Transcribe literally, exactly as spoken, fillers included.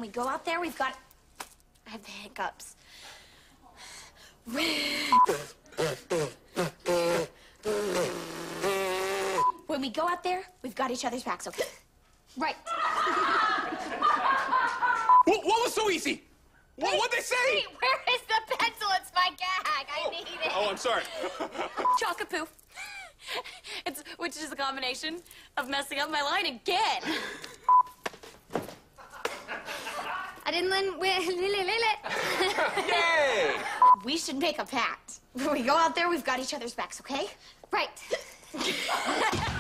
we go out there, we've got... I have the hiccups. When we go out there, we've got each other's backs, okay? Right. What, what was so easy? What, Wait, what'd they say? Wait, where is the pencil? It's my gag. I oh. need it. Oh, I'm sorry. Chockapoo. It's, which is a combination of messing up my line again. I didn't win. Yay! We should make a pact. When we go out there, we've got each other's backs, okay? Right.